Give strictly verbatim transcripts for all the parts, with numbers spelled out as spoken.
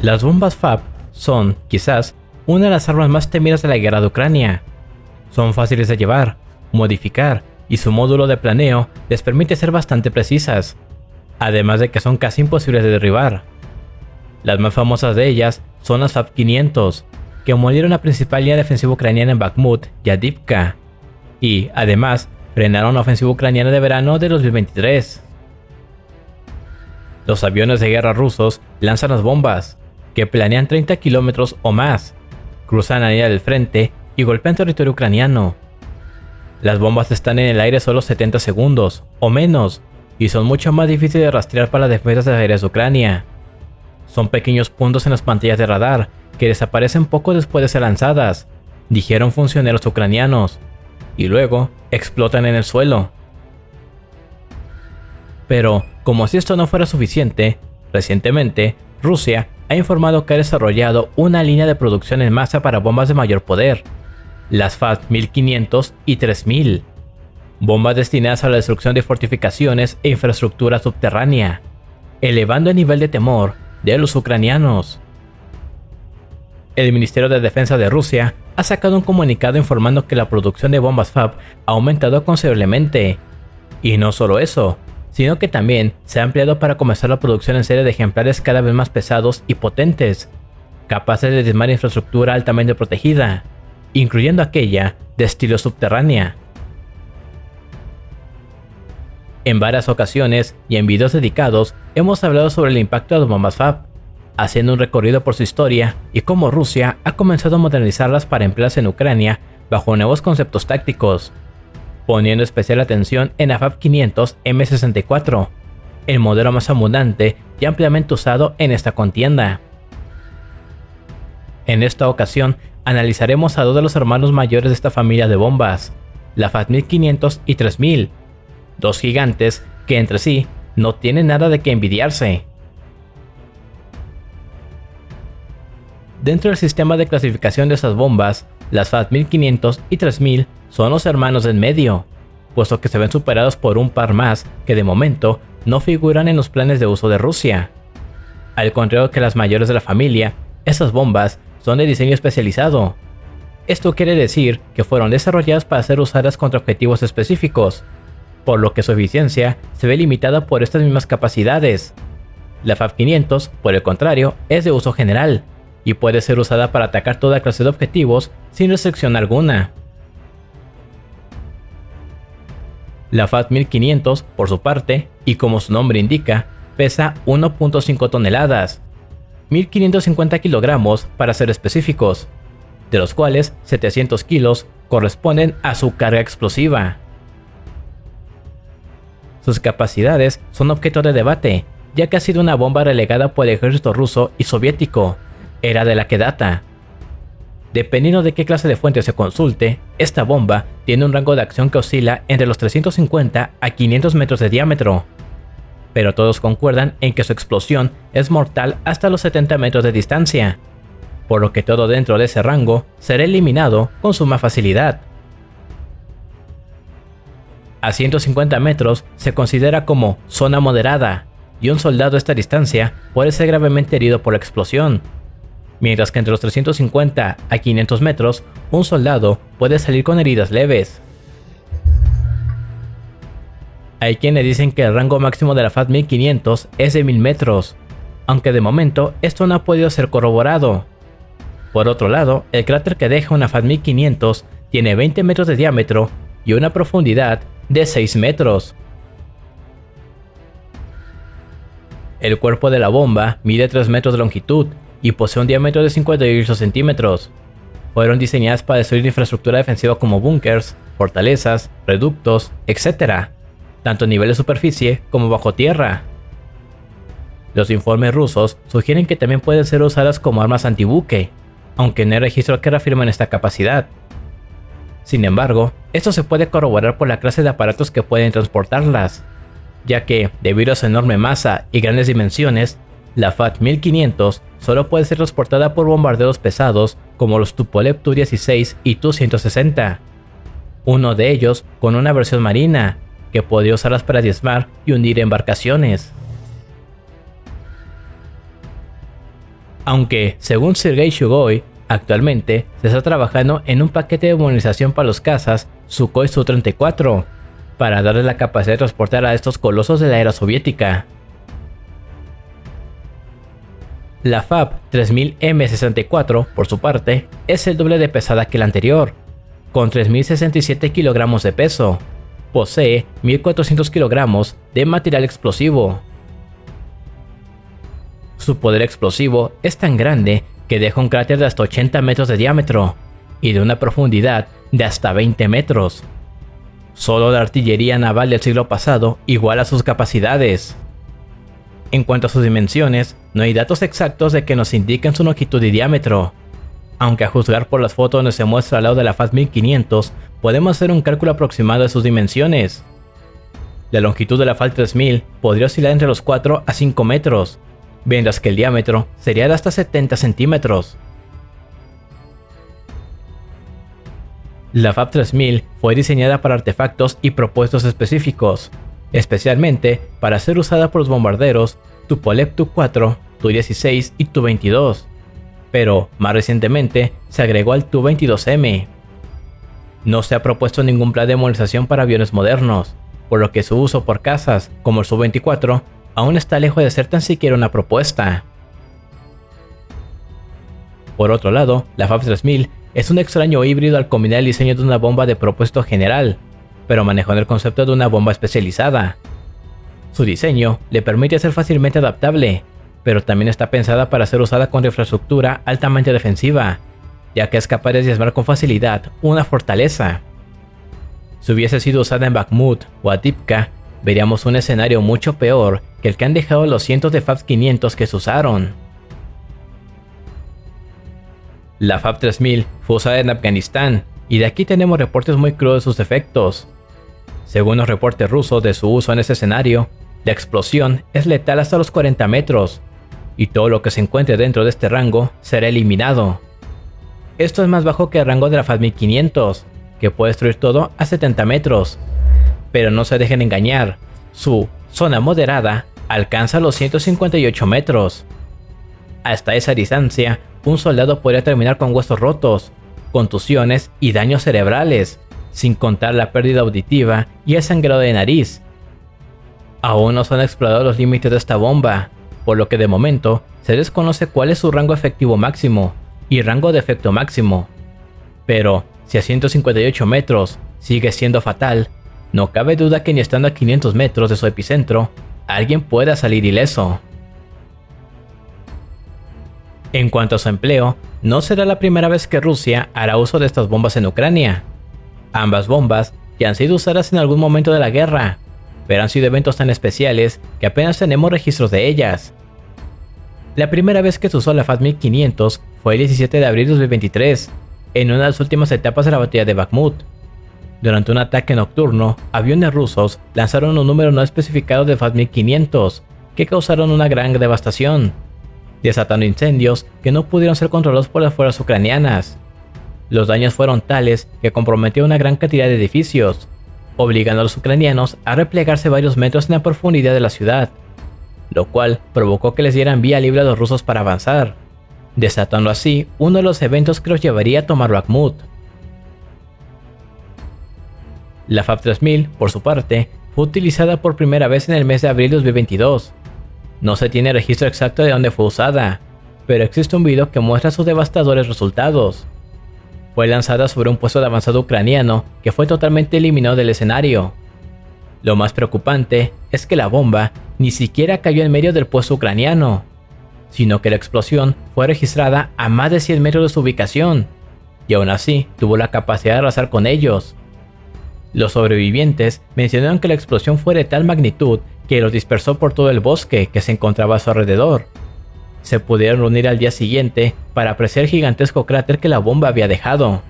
Las bombas F A B son, quizás, una de las armas más temidas de la guerra de Ucrania. Son fáciles de llevar, modificar, y su módulo de planeo les permite ser bastante precisas, además de que son casi imposibles de derribar. Las más famosas de ellas son las F A B quinientos, que molieron la principal línea defensiva ucraniana en Bakhmut y Avdiivka, y, además, frenaron la ofensiva ucraniana de verano de dos mil veintitrés. Los aviones de guerra rusos lanzan las bombas, que planean treinta kilómetros o más, cruzan la línea del frente y golpean territorio ucraniano. Las bombas están en el aire solo setenta segundos, o menos, y son mucho más difíciles de rastrear para las defensas aéreas de Ucrania. Son pequeños puntos en las pantallas de radar que desaparecen poco después de ser lanzadas, dijeron funcionarios ucranianos, y luego explotan en el suelo. Pero, como si esto no fuera suficiente, recientemente Rusia ha informado que ha desarrollado una línea de producción en masa para bombas de mayor poder, las F A B mil quinientos y tres mil, bombas destinadas a la destrucción de fortificaciones e infraestructura subterránea, elevando el nivel de temor de los ucranianos. El Ministerio de Defensa de Rusia ha sacado un comunicado informando que la producción de bombas F A B ha aumentado considerablemente, y no solo eso, sino que también se ha ampliado para comenzar la producción en serie de ejemplares cada vez más pesados y potentes, capaces de diezmar infraestructura altamente protegida, incluyendo aquella de estilo subterránea. En varias ocasiones y en videos dedicados hemos hablado sobre el impacto de las bombas F A B, haciendo un recorrido por su historia y cómo Rusia ha comenzado a modernizarlas para emplearlas en Ucrania bajo nuevos conceptos tácticos, poniendo especial atención en la F A B quinientos M sesenta y cuatro, el modelo más abundante y ampliamente usado en esta contienda. En esta ocasión analizaremos a dos de los hermanos mayores de esta familia de bombas, la F A B mil quinientos y tres mil, dos gigantes que entre sí no tienen nada de qué envidiarse. Dentro del sistema de clasificación de esas bombas, las F A B mil quinientos y tres mil son los hermanos en medio, puesto que se ven superados por un par más que de momento no figuran en los planes de uso de Rusia. Al contrario que las mayores de la familia, esas bombas son de diseño especializado. Esto quiere decir que fueron desarrolladas para ser usadas contra objetivos específicos, por lo que su eficiencia se ve limitada por estas mismas capacidades. La F A B quinientos, por el contrario, es de uso general, y puede ser usada para atacar toda clase de objetivos sin restricción alguna. La F A B mil quinientos, por su parte, y como su nombre indica, pesa uno punto cinco toneladas, mil quinientos cincuenta kilogramos para ser específicos, de los cuales setecientos kilos corresponden a su carga explosiva. Sus capacidades son objeto de debate, ya que ha sido una bomba relegada por el ejército ruso y soviético, era de la que data. Dependiendo de qué clase de fuente se consulte, esta bomba tiene un rango de acción que oscila entre los trescientos cincuenta a quinientos metros de diámetro, pero todos concuerdan en que su explosión es mortal hasta los setenta metros de distancia, por lo que todo dentro de ese rango será eliminado con suma facilidad. A ciento cincuenta metros se considera como zona moderada, y un soldado a esta distancia puede ser gravemente herido por la explosión, mientras que entre los trescientos cincuenta a quinientos metros, un soldado puede salir con heridas leves. Hay quienes dicen que el rango máximo de la F A B mil quinientos es de mil metros, aunque de momento esto no ha podido ser corroborado. Por otro lado, el cráter que deja una F A B mil quinientos tiene veinte metros de diámetro y una profundidad de seis metros. El cuerpo de la bomba mide tres metros de longitud y posee un diámetro de cincuenta y ocho centímetros. Fueron diseñadas para destruir infraestructura defensiva como búnkers, fortalezas, reductos, etcétera, tanto a nivel de superficie como bajo tierra. Los informes rusos sugieren que también pueden ser usadas como armas antibuque, aunque no hay registro que reafirmen esta capacidad. Sin embargo, esto se puede corroborar por la clase de aparatos que pueden transportarlas, ya que, debido a su enorme masa y grandes dimensiones, la F A B mil quinientos solo puede ser transportada por bombarderos pesados como los Tupolev Tu dieciséis y Tu ciento sesenta, uno de ellos con una versión marina, que podría usarlas para diezmar y hundir embarcaciones. Aunque, según Sergei Shugoi, actualmente se está trabajando en un paquete de modernización para los cazas Sukhoi Su treinta y cuatro, para darle la capacidad de transportar a estos colosos de la era soviética. La Fab tres mil M sesenta y cuatro, por su parte, es el doble de pesada que la anterior, con tres mil sesenta y siete kilogramos de peso. Posee mil cuatrocientos kilogramos de material explosivo. Su poder explosivo es tan grande que deja un cráter de hasta ochenta metros de diámetro y de una profundidad de hasta veinte metros. Solo la artillería naval del siglo pasado iguala sus capacidades. En cuanto a sus dimensiones, no hay datos exactos de que nos indiquen su longitud y diámetro, aunque a juzgar por las fotos donde se muestra al lado de la Fab mil quinientos, podemos hacer un cálculo aproximado de sus dimensiones. La longitud de la Fab tres mil podría oscilar entre los cuatro a cinco metros, mientras que el diámetro sería de hasta setenta centímetros. La Fab tres mil fue diseñada para artefactos y propósitos específicos, especialmente para ser usada por los bombarderos Tupolev Tu cuatro, Tu dieciséis y Tu veintidós, pero más recientemente se agregó al Tu veintidós M. No se ha propuesto ningún plan de modernización para aviones modernos, por lo que su uso por cazas como el Su veinticuatro aún está lejos de ser tan siquiera una propuesta. Por otro lado, la Fab tres mil es un extraño híbrido al combinar el diseño de una bomba de propósito general, pero manejando el concepto de una bomba especializada. Su diseño le permite ser fácilmente adaptable, pero también está pensada para ser usada con infraestructura altamente defensiva, ya que es capaz de diezmar con facilidad una fortaleza. Si hubiese sido usada en Bakhmut o Avdiivka, veríamos un escenario mucho peor que el que han dejado los cientos de Fab quinientos que se usaron. La Fab tres mil fue usada en Afganistán, y de aquí tenemos reportes muy crudos de sus efectos. Según los reportes rusos de su uso en ese escenario, la explosión es letal hasta los cuarenta metros, y todo lo que se encuentre dentro de este rango será eliminado. Esto es más bajo que el rango de la Fab mil quinientos, que puede destruir todo a setenta metros. Pero no se dejen engañar, su zona moderada alcanza los ciento cincuenta y ocho metros. Hasta esa distancia, un soldado podría terminar con huesos rotos, contusiones y daños cerebrales, sin contar la pérdida auditiva y el sangrado de nariz. Aún no se han explorado los límites de esta bomba, por lo que de momento se desconoce cuál es su rango efectivo máximo y rango de efecto máximo. Pero si a ciento cincuenta y ocho metros sigue siendo fatal, no cabe duda que ni estando a quinientos metros de su epicentro, alguien pueda salir ileso. En cuanto a su empleo, no será la primera vez que Rusia hará uso de estas bombas en Ucrania. Ambas bombas ya han sido usadas en algún momento de la guerra, pero han sido eventos tan especiales que apenas tenemos registros de ellas. La primera vez que se usó la Fab mil quinientos fue el diecisiete de abril de dos mil veintitrés, en una de las últimas etapas de la batalla de Bakhmut. Durante un ataque nocturno, aviones rusos lanzaron un número no especificado de Fab mil quinientos, que causaron una gran devastación, desatando incendios que no pudieron ser controlados por las fuerzas ucranianas. Los daños fueron tales que comprometieron una gran cantidad de edificios, obligando a los ucranianos a replegarse varios metros en la profundidad de la ciudad, lo cual provocó que les dieran vía libre a los rusos para avanzar, desatando así uno de los eventos que los llevaría a tomar Bakhmut. La Fab tres mil, por su parte, fue utilizada por primera vez en el mes de abril de dos mil veintidós. No se tiene registro exacto de dónde fue usada, pero existe un video que muestra sus devastadores resultados. Fue lanzada sobre un puesto de avanzado ucraniano que fue totalmente eliminado del escenario. Lo más preocupante es que la bomba ni siquiera cayó en medio del puesto ucraniano, sino que la explosión fue registrada a más de cien metros de su ubicación, y aún así tuvo la capacidad de arrasar con ellos. Los sobrevivientes mencionaron que la explosión fue de tal magnitud que los dispersó por todo el bosque que se encontraba a su alrededor. Se pudieron reunir al día siguiente para apreciar el gigantesco cráter que la bomba había dejado.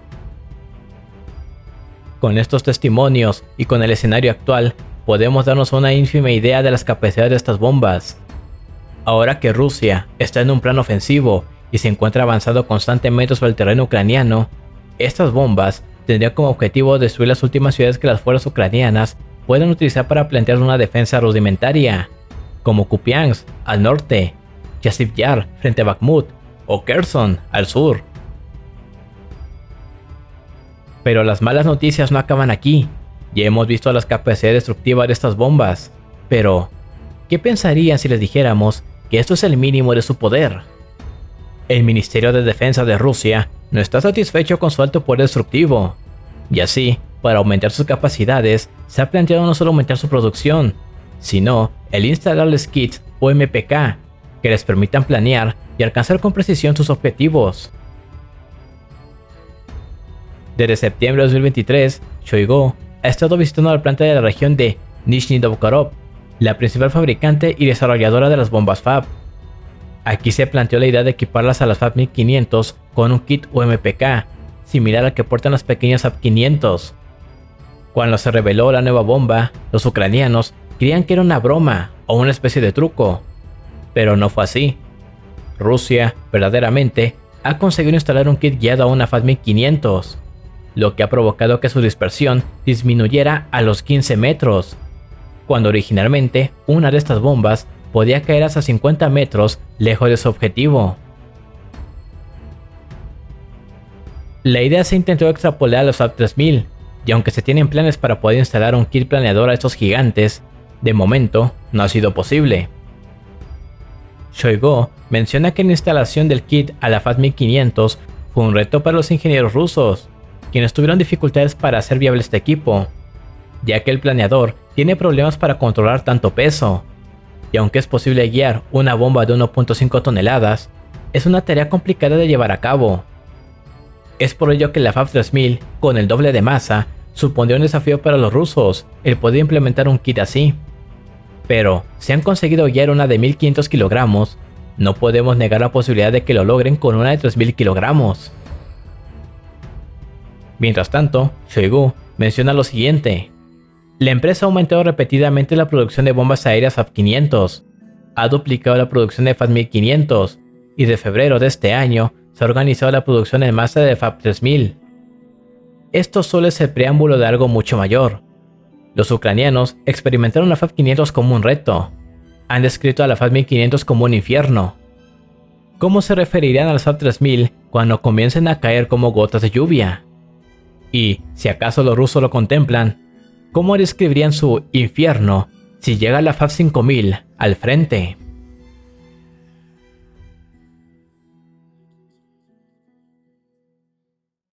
Con estos testimonios y con el escenario actual, podemos darnos una ínfima idea de las capacidades de estas bombas. Ahora que Rusia está en un plan ofensivo y se encuentra avanzando constantemente sobre el terreno ucraniano, estas bombas tendrían como objetivo destruir las últimas ciudades que las fuerzas ucranianas pueden utilizar para plantear una defensa rudimentaria, como Kupiansk al norte, Yasiv Yar frente a Bakhmut o Kherson al sur. Pero las malas noticias no acaban aquí. Ya hemos visto las capacidades destructivas de estas bombas, pero ¿qué pensarían si les dijéramos que esto es el mínimo de su poder? El Ministerio de Defensa de Rusia no está satisfecho con su alto poder destructivo, y así, para aumentar sus capacidades, se ha planteado no solo aumentar su producción, sino el instalarles kits o M P K que les permitan planear y alcanzar con precisión sus objetivos. Desde septiembre de dos mil veintitrés, Shoigu ha estado visitando la planta de la región de Nizhny Novgorod, la principal fabricante y desarrolladora de las bombas Fab. Aquí se planteó la idea de equiparlas a las Fab mil quinientos con un kit U M P K, similar al que portan las pequeñas Fab quinientos. Cuando se reveló la nueva bomba, los ucranianos creían que era una broma o una especie de truco, pero no fue así. Rusia, verdaderamente, ha conseguido instalar un kit guiado a una Fab mil quinientos, lo que ha provocado que su dispersión disminuyera a los quince metros, cuando originalmente una de estas bombas podía caer hasta cincuenta metros lejos de su objetivo. La idea se intentó extrapolar a los Fab tres mil, y aunque se tienen planes para poder instalar un kit planeador a estos gigantes, de momento no ha sido posible. Shoigu menciona que la instalación del kit a la Fab mil quinientos fue un reto para los ingenieros rusos, quienes tuvieron dificultades para hacer viable este equipo, ya que el planeador tiene problemas para controlar tanto peso, y aunque es posible guiar una bomba de uno punto cinco toneladas, es una tarea complicada de llevar a cabo. Es por ello que la Fab tres mil, con el doble de masa, supondría un desafío para los rusos el poder implementar un kit así. Pero, si han conseguido guiar una de mil quinientos kilogramos, no podemos negar la posibilidad de que lo logren con una de tres mil kilogramos. Mientras tanto, Shoigu menciona lo siguiente: la empresa ha aumentado repetidamente la producción de bombas aéreas Fab quinientos, ha duplicado la producción de Fab mil quinientos, y de febrero de este año se ha organizado la producción en masa de Fab tres mil. Esto solo es el preámbulo de algo mucho mayor. Los ucranianos experimentaron la Fab quinientos como un reto. Han descrito a la Fab mil quinientos como un infierno. ¿Cómo se referirían a las Fab tres mil cuando comiencen a caer como gotas de lluvia? Y, si acaso los rusos lo contemplan, ¿cómo describirían su infierno si llega la Fab cinco mil al frente?